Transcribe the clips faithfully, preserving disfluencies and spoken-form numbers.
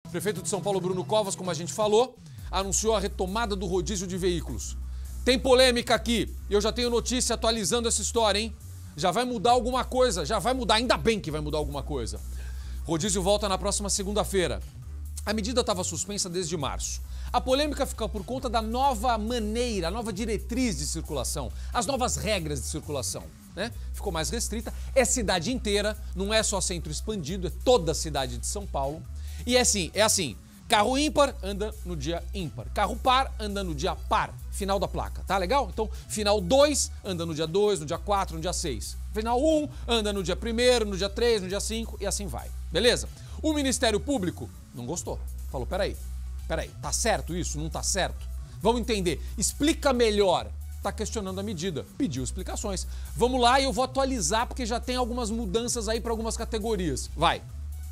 O prefeito de São Paulo, Bruno Covas, como a gente falou, anunciou a retomada do rodízio de veículos. Tem polêmica aqui, eu já tenho notícia atualizando essa história, hein? Já vai mudar alguma coisa, já vai mudar, ainda bem que vai mudar alguma coisa. Rodízio volta na próxima segunda-feira. A medida estava suspensa desde março. A polêmica fica por conta da nova maneira, a nova diretriz de circulação, as novas regras de circulação, né? Ficou mais restrita, é cidade inteira, não é só centro expandido, é toda a cidade de São Paulo. E é assim, é assim, carro ímpar anda no dia ímpar, carro par anda no dia par, final da placa, tá legal? Então, final dois anda no dia dois, no dia quatro, no dia seis. Final um anda no dia primeiro, no dia três, no dia cinco e assim vai, beleza? O Ministério Público não gostou, falou, peraí, peraí, tá certo isso? Não tá certo? Vamos entender, explica melhor. Tá questionando a medida, pediu explicações. Vamos lá e eu vou atualizar porque já tem algumas mudanças aí para algumas categorias. Vai.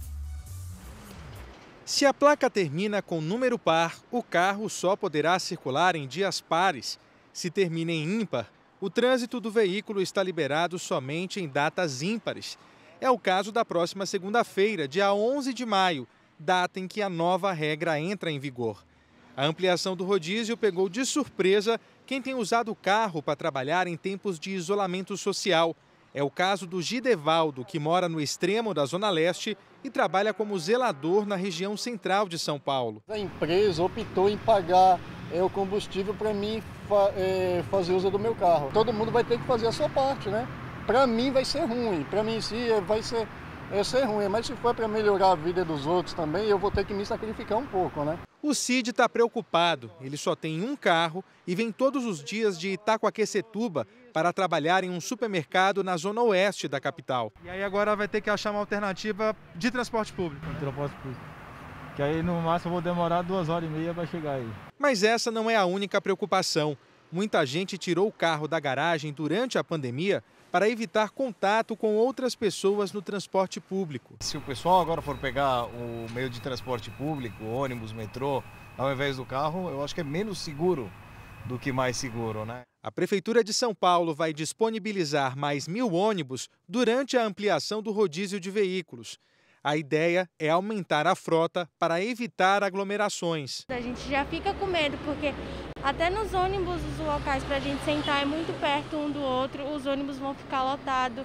Se a placa termina com número par, o carro só poderá circular em dias pares. Se termina em ímpar, o trânsito do veículo está liberado somente em datas ímpares. É o caso da próxima segunda-feira, dia onze de maio, data em que a nova regra entra em vigor. A ampliação do rodízio pegou de surpresa quem tem usado o carro para trabalhar em tempos de isolamento social. É o caso do Gidevaldo, que mora no extremo da Zona Leste e trabalha como zelador na região central de São Paulo. A empresa optou em pagar é, o combustível para mim fa é, fazer uso do meu carro. Todo mundo vai ter que fazer a sua parte, né? Para mim vai ser ruim, para mim sim vai ser, é, ser ruim, mas se for para melhorar a vida dos outros também, eu vou ter que me sacrificar um pouco, né? O Cid está preocupado. Ele só tem um carro e vem todos os dias de Itacoaquecetuba para trabalhar em um supermercado na zona oeste da capital. E aí agora vai ter que achar uma alternativa de transporte público. De transporte público. Que aí no máximo eu vou demorar duas horas e meia para chegar aí. Mas essa não é a única preocupação. Muita gente tirou o carro da garagem durante a pandemia para evitar contato com outras pessoas no transporte público. Se o pessoal agora for pegar o meio de transporte público, ônibus, metrô, ao invés do carro, eu acho que é menos seguro do que mais seguro, né? A Prefeitura de São Paulo vai disponibilizar mais mil ônibus durante a ampliação do rodízio de veículos. A ideia é aumentar a frota para evitar aglomerações. A gente já fica com medo, porque até nos ônibus, os locais para a gente sentar é muito perto um do outro, os ônibus vão ficar lotados.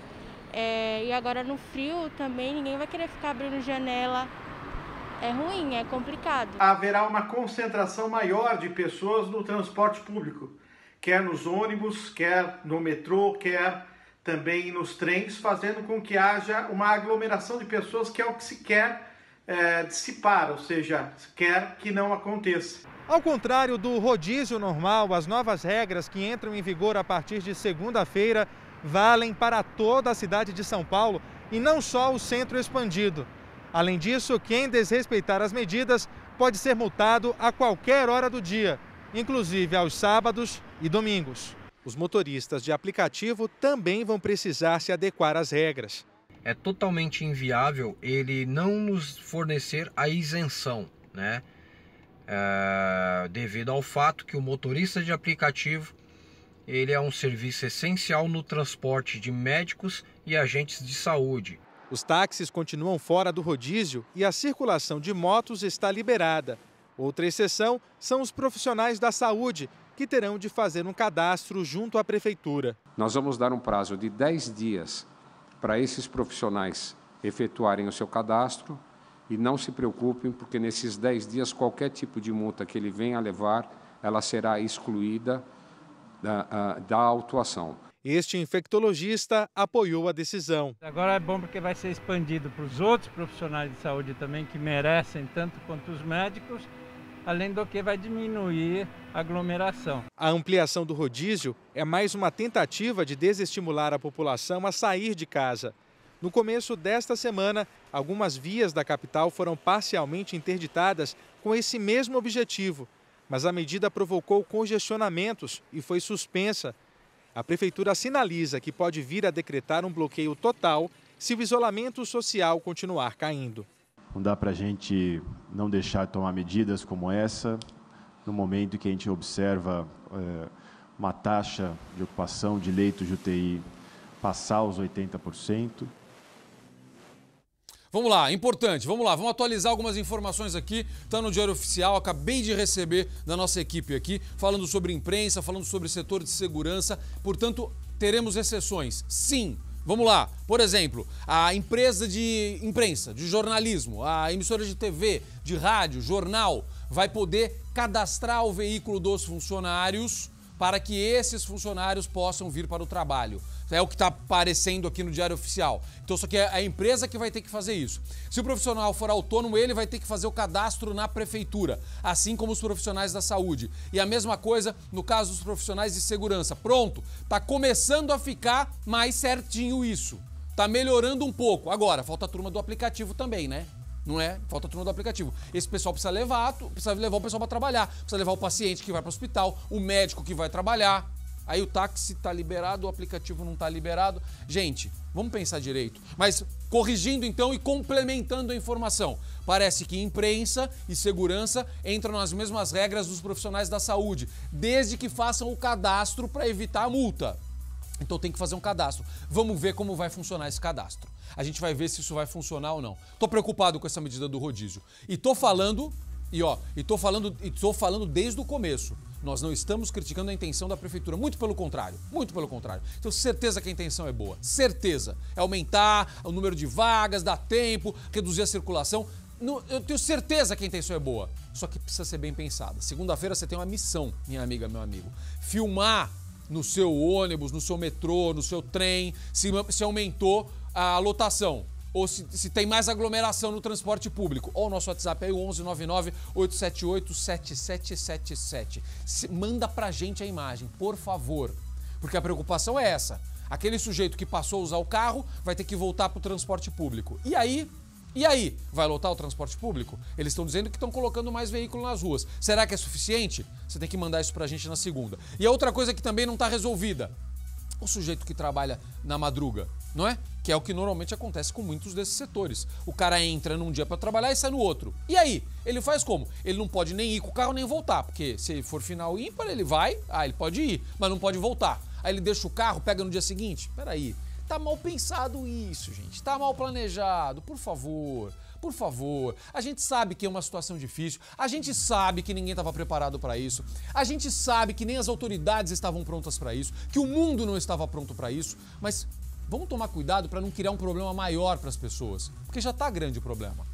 É, e agora no frio também, ninguém vai querer ficar abrindo janela. É ruim, é complicado. Haverá uma concentração maior de pessoas no transporte público, quer nos ônibus, quer no metrô, quer também nos trens, fazendo com que haja uma aglomeração de pessoas, que é o que se quer é, dissipar, ou seja, quer que não aconteça. Ao contrário do rodízio normal, as novas regras que entram em vigor a partir de segunda-feira valem para toda a cidade de São Paulo e não só o centro expandido. Além disso, quem desrespeitar as medidas pode ser multado a qualquer hora do dia, inclusive aos sábados e domingos. Os motoristas de aplicativo também vão precisar se adequar às regras. É totalmente inviável ele não nos fornecer a isenção, né? É, devido ao fato que o motorista de aplicativo ele é um serviço essencial no transporte de médicos e agentes de saúde. Os táxis continuam fora do rodízio e a circulação de motos está liberada. Outra exceção são os profissionais da saúde, que terão de fazer um cadastro junto à prefeitura. Nós vamos dar um prazo de dez dias para esses profissionais efetuarem o seu cadastro e não se preocupem, porque nesses dez dias qualquer tipo de multa que ele venha a levar, ela será excluída da, da autuação. Este infectologista apoiou a decisão. Agora é bom porque vai ser expandido para os outros profissionais de saúde também, que merecem tanto quanto os médicos, além do que vai diminuir a aglomeração. A ampliação do rodízio é mais uma tentativa de desestimular a população a sair de casa. No começo desta semana, algumas vias da capital foram parcialmente interditadas com esse mesmo objetivo, mas a medida provocou congestionamentos e foi suspensa. A prefeitura sinaliza que pode vir a decretar um bloqueio total se o isolamento social continuar caindo. Não dá para a gente não deixar de tomar medidas como essa, no momento que a gente observa é, uma taxa de ocupação de leitos de U T I passar os oitenta por cento. Vamos lá, importante, vamos lá, vamos atualizar algumas informações aqui, tá no Diário Oficial, acabei de receber da nossa equipe aqui, falando sobre imprensa, falando sobre setor de segurança, portanto, teremos exceções, sim. Vamos lá, por exemplo, a empresa de imprensa, de jornalismo, a emissora de T V, de rádio, jornal, vai poder cadastrar o veículo dos funcionários para que esses funcionários possam vir para o trabalho. É o que está aparecendo aqui no Diário Oficial. Então, só que é a empresa que vai ter que fazer isso. Se o profissional for autônomo, ele vai ter que fazer o cadastro na prefeitura, assim como os profissionais da saúde. E a mesma coisa no caso dos profissionais de segurança. Pronto, está começando a ficar mais certinho isso. Está melhorando um pouco. Agora, falta a turma do aplicativo também, né? Não é? Falta a turma do aplicativo. Esse pessoal precisa levar, precisa levar o pessoal para trabalhar. Precisa levar o paciente que vai para o hospital, o médico que vai trabalhar. Aí o táxi tá liberado, o aplicativo não tá liberado. Gente, vamos pensar direito. Mas corrigindo então e complementando a informação. Parece que imprensa e segurança entram nas mesmas regras dos profissionais da saúde, desde que façam o cadastro para evitar a multa. Então tem que fazer um cadastro. Vamos ver como vai funcionar esse cadastro. A gente vai ver se isso vai funcionar ou não. Tô preocupado com essa medida do rodízio. E tô falando, e ó, e tô falando, e tô falando desde o começo. Nós não estamos criticando a intenção da prefeitura, muito pelo contrário, muito pelo contrário. Tenho certeza que a intenção é boa, certeza. É aumentar o número de vagas, dar tempo, reduzir a circulação. Eu tenho certeza que a intenção é boa, só que precisa ser bem pensada. Segunda-feira você tem uma missão, minha amiga, meu amigo. Filmar no seu ônibus, no seu metrô, no seu trem, se, se aumentou a lotação. Ou se, se tem mais aglomeração no transporte público. Ou o nosso WhatsApp é o onze nove nove, oito sete oito, sete sete sete sete. Se, manda pra gente a imagem, por favor. Porque a preocupação é essa. Aquele sujeito que passou a usar o carro vai ter que voltar pro transporte público. E aí? E aí? Vai lotar o transporte público? Eles estão dizendo que estão colocando mais veículos nas ruas. Será que é suficiente? Você tem que mandar isso pra gente na segunda. E a outra coisa que também não tá resolvida. O sujeito que trabalha na madruga, não é? Que é o que normalmente acontece com muitos desses setores. O cara entra num dia para trabalhar e sai no outro. E aí? Ele faz como? Ele não pode nem ir com o carro nem voltar, porque se for final ímpar, ele vai, ah, ele pode ir, mas não pode voltar. Aí ele deixa o carro, pega no dia seguinte. Peraí, tá mal pensado isso, gente. Tá mal planejado, por favor. Por favor, a gente sabe que é uma situação difícil, a gente sabe que ninguém estava preparado para isso, a gente sabe que nem as autoridades estavam prontas para isso, que o mundo não estava pronto para isso, mas vamos tomar cuidado para não criar um problema maior para as pessoas, porque já está grande o problema.